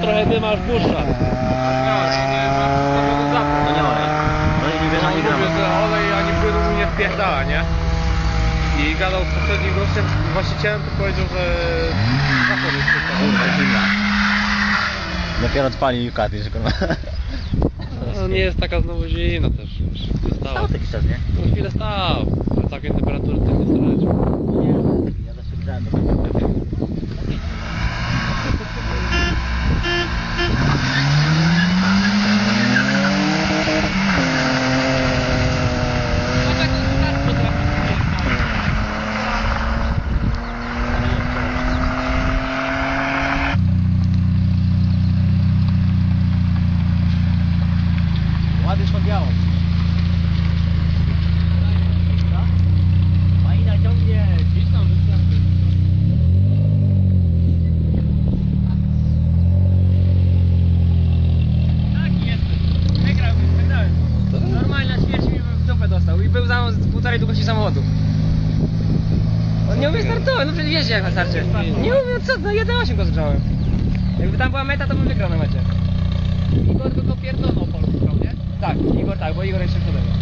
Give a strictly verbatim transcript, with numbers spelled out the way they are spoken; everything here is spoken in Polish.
trochę dyma aż puszcza. No nie olej. Olej nie bierze ani grama. Mówię, że olej ani płynu mu nie wpierdala, nie? I gadał z poprzednim gościem, właścicielem, to powiedział, że zapor jest Kurwa, dopiero odpalił katy, że kurwa. No nie jest taka znowu zimna też. Stał. Stał taki czas, nie? No chwilę stał. Ale całkiem temperatury tak nie starać. Ja zawsze grałem do tego. Ładnie szwagiało. Fajna ciągnie, gdzieś tam wystarczy. Tak jest. Wygrał, wygrałem. Normalna śmierć mi w dupę dostał i był za półtorej długości samochodu. On nie umie startować, no przecież wiecie jak na starcie. Nie umie, co, no jeden osiem go zgrzałem. Jakby tam była meta, to bym wygrał na mecie. Igor tylko pierdolną polską, nie? Tak, Igor tak, bo Igor jeszcze przede mną.